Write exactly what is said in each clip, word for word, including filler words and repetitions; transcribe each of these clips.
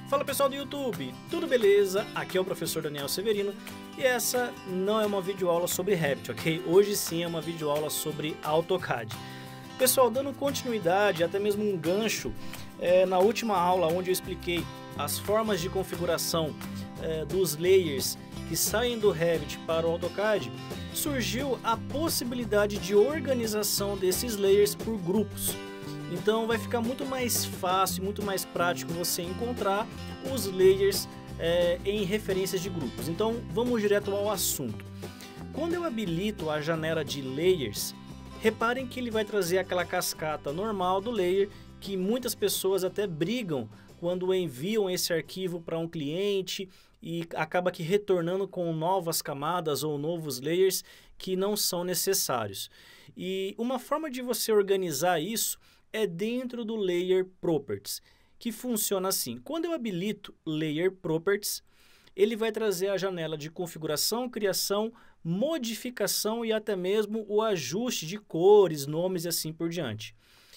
Fala pessoal do YouTube, tudo beleza? Aqui é o professor Daniel Severino e essa não é uma videoaula sobre Revit, ok? Hoje sim é uma videoaula sobre AutoCAD. Pessoal, dando continuidade, até mesmo um gancho, é, na última aula onde eu expliquei as formas de configuração é, dos layers que saem do Revit para o AutoCAD, surgiu a possibilidade de organização desses layers por grupos. Então vai ficar muito mais fácil, muito mais prático você encontrar os layers é, em referências de grupos. Então vamos direto ao assunto. Quando eu habilito a janela de layers, reparem que ele vai trazer aquela cascata normal do layer que muitas pessoas até brigam quando enviam esse arquivo para um cliente e acaba que retornando com novas camadas ou novos layers que não são necessários. E uma forma de você organizar isso é dentro do Layer Properties, que funciona assim. Quando eu habilito Layer Properties, ele vai trazer a janela de configuração, criação, modificação e até mesmo o ajuste de cores, nomes e assim por diante.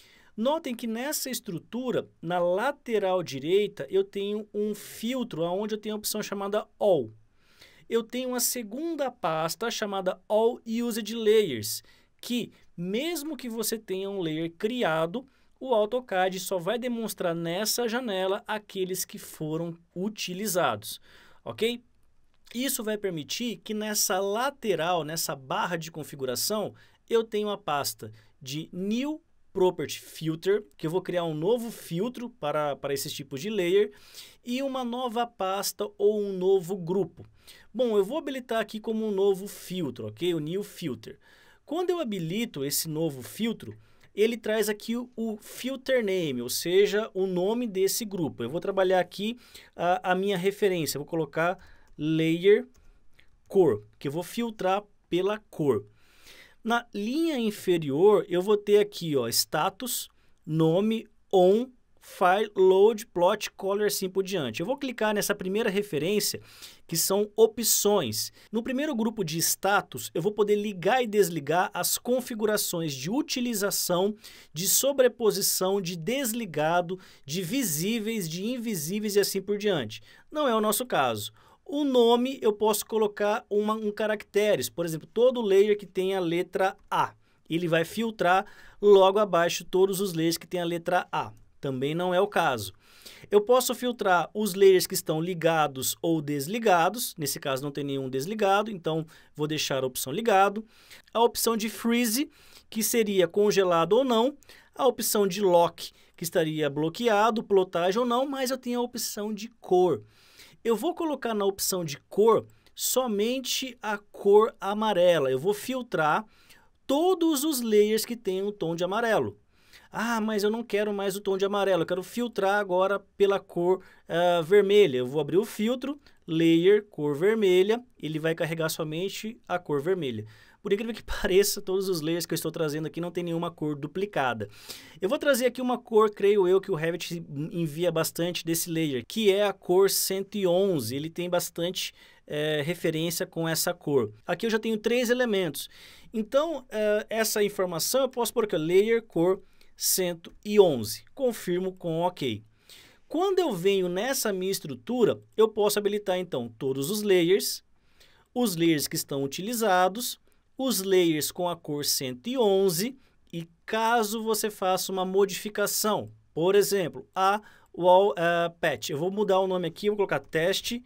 Notem que nessa estrutura, na lateral direita, eu tenho um filtro onde eu tenho a opção chamada All. Eu tenho uma segunda pasta chamada All Used Layers, que mesmo que você tenha um layer criado, o AutoCAD só vai demonstrar nessa janela aqueles que foram utilizados, ok? Isso vai permitir que nessa lateral, nessa barra de configuração, eu tenho a pasta de New Property Filter, que eu vou criar um novo filtro para, para esses tipos de layer, e uma nova pasta ou um novo grupo. Bom, eu vou habilitar aqui como um novo filtro, ok? O New Filter. Quando eu habilito esse novo filtro, ele traz aqui o, o filter name, ou seja, o nome desse grupo. Eu vou trabalhar aqui a, a minha referência, eu vou colocar layer cor, que eu vou filtrar pela cor. Na linha inferior, eu vou ter aqui, ó, status, nome, on, file, load, plot, color, assim por diante. Eu vou clicar nessa primeira referência, que são opções. No primeiro grupo de status, eu vou poder ligar e desligar as configurações de utilização, de sobreposição, de desligado, de visíveis, de invisíveis e assim por diante. Não é o nosso caso. O nome eu posso colocar uma, um caracteres, por exemplo, todo layer que tem a letra A. Ele vai filtrar logo abaixo todos os layers que tem a letra A. Também não é o caso. Eu posso filtrar os layers que estão ligados ou desligados. Nesse caso não tem nenhum desligado, então vou deixar a opção ligado. A opção de freeze, que seria congelado ou não. A opção de lock, que estaria bloqueado, plotagem ou não, mas eu tenho a opção de cor. Eu vou colocar na opção de cor somente a cor amarela. Eu vou filtrar todos os layers que têm um tom de amarelo. Ah, mas eu não quero mais o tom de amarelo, eu quero filtrar agora pela cor uh, vermelha. Eu vou abrir o filtro, layer, cor vermelha, ele vai carregar somente a cor vermelha. Por incrível que pareça, todos os layers que eu estou trazendo aqui não tem nenhuma cor duplicada. Eu vou trazer aqui uma cor, creio eu, que o Revit envia bastante desse layer, que é a cor cento e onze. Ele tem bastante é, referência com essa cor. Aqui eu já tenho três elementos. Então, é, essa informação eu posso pôr aqui, layer, cor cento e onze. Confirmo com OK. Quando eu venho nessa minha estrutura, eu posso habilitar então todos os layers, os layers que estão utilizados, os layers com a cor cento e onze e caso você faça uma modificação, por exemplo, a wall uh, patch, eu vou mudar o nome aqui, vou colocar teste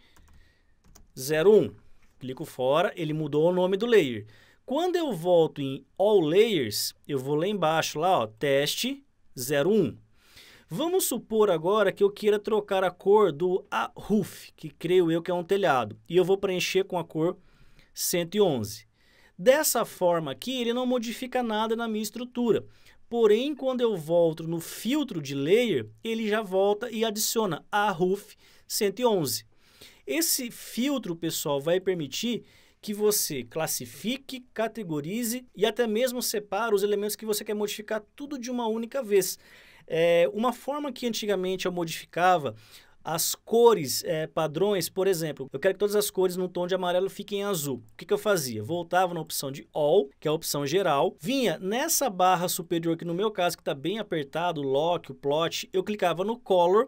zero um, clico fora, ele mudou o nome do layer. Quando eu volto em All Layers, eu vou lá embaixo, lá, ó, teste zero um. Vamos supor agora que eu queira trocar a cor do a roof, que creio eu que é um telhado, e eu vou preencher com a cor cento e onze. Dessa forma aqui, ele não modifica nada na minha estrutura. Porém, quando eu volto no filtro de layer, ele já volta e adiciona a roof cento e onze. Esse filtro, pessoal, vai permitir que você classifique, categorize e até mesmo separe os elementos que você quer modificar tudo de uma única vez. É, uma forma que antigamente eu modificava as cores é, padrões, por exemplo, eu quero que todas as cores no tom de amarelo fiquem azul. O que, que eu fazia? Voltava na opção de All, que é a opção geral, vinha nessa barra superior, que no meu caso que está bem apertado, o Lock, o Plot, eu clicava no Color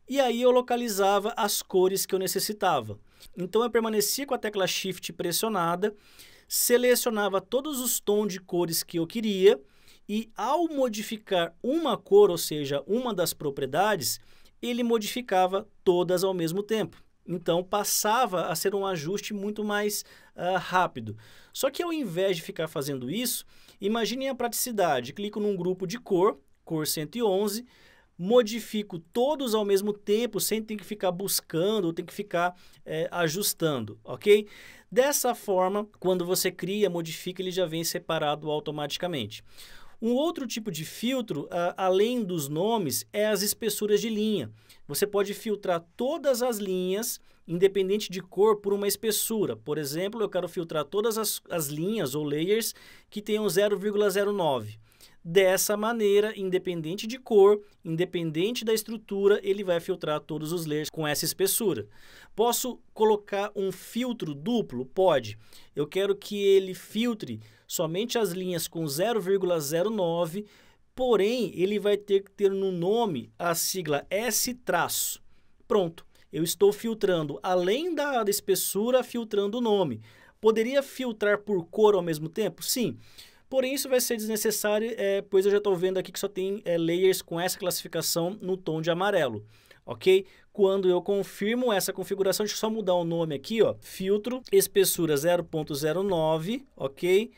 e aí eu localizava as cores que eu necessitava. Então eu permanecia com a tecla Shift pressionada, selecionava todos os tons de cores que eu queria e ao modificar uma cor, ou seja, uma das propriedades, ele modificava todas ao mesmo tempo. Então passava a ser um ajuste muito mais uh, rápido. Só que ao invés de ficar fazendo isso, imaginem a praticidade. Clico num grupo de cor, cor cento e onze, modifico todos ao mesmo tempo, sem ter que ficar buscando, ou ter que ficar é, ajustando, ok? Dessa forma, quando você cria, modifica, ele já vem separado automaticamente. Um outro tipo de filtro, uh, além dos nomes, é as espessuras de linha. Você pode filtrar todas as linhas, independente de cor, por uma espessura. Por exemplo, eu quero filtrar todas as, as linhas ou layers que tenham zero vírgula zero nove. Dessa maneira, independente de cor, independente da estrutura, ele vai filtrar todos os layers com essa espessura. Posso colocar um filtro duplo? Pode. Eu quero que ele filtre somente as linhas com zero vírgula zero nove, porém, ele vai ter que ter no nome a sigla S-. Pronto. Eu estou filtrando, além da espessura, filtrando o nome. Poderia filtrar por cor ao mesmo tempo? Sim. Porém, isso vai ser desnecessário, é, pois eu já estou vendo aqui que só tem é, layers com essa classificação no tom de amarelo, ok? Quando eu confirmo essa configuração, deixa eu só mudar o nome aqui, ó, filtro, espessura zero ponto zero nove, ok?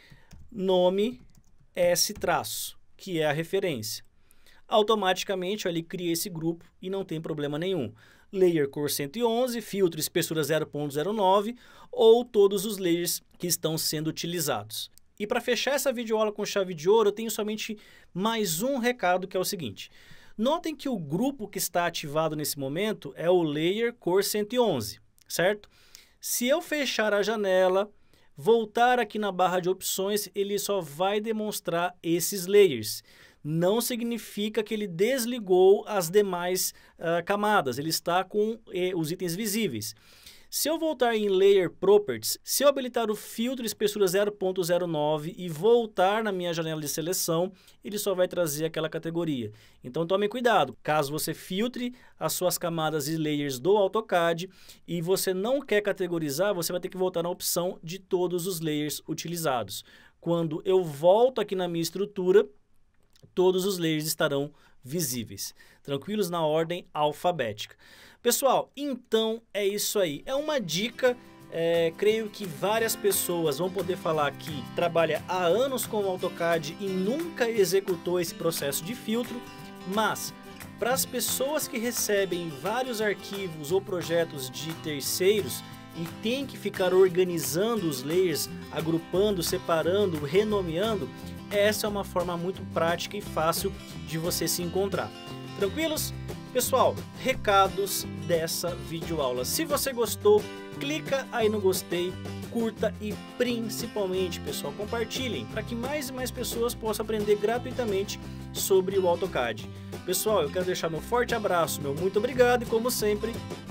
Nome S-, que é a referência. Automaticamente, ó, ele cria esse grupo e não tem problema nenhum. Layer cor cento e onze, filtro espessura zero ponto zero nove ou todos os layers que estão sendo utilizados. E para fechar essa videoaula com chave de ouro, eu tenho somente mais um recado, que é o seguinte. Notem que o grupo que está ativado nesse momento é o Layer cor cento e onze, certo? Se eu fechar a janela, voltar aqui na barra de opções, ele só vai demonstrar esses layers. Não significa que ele desligou as demais uh, camadas, ele está com eh, os itens visíveis. Se eu voltar em Layer Properties, se eu habilitar o filtro espessura zero ponto zero nove e voltar na minha janela de seleção, ele só vai trazer aquela categoria. Então tome cuidado, caso você filtre as suas camadas e layers do AutoCAD e você não quer categorizar, você vai ter que voltar na opção de todos os layers utilizados. Quando eu volto aqui na minha estrutura, todos os layers estarão visíveis, tranquilos, na ordem alfabética. Pessoal, então é isso aí. É uma dica, é, creio que várias pessoas vão poder falar que trabalha há anos com o AutoCAD e nunca executou esse processo de filtro, mas para as pessoas que recebem vários arquivos ou projetos de terceiros e tem que ficar organizando os layers, agrupando, separando, renomeando, essa é uma forma muito prática e fácil de você se encontrar. Tranquilos? Pessoal, recados dessa videoaula. Se você gostou, clica aí no gostei, curta e principalmente, pessoal, compartilhem para que mais e mais pessoas possam aprender gratuitamente sobre o AutoCAD. Pessoal, eu quero deixar meu forte abraço, meu muito obrigado e como sempre,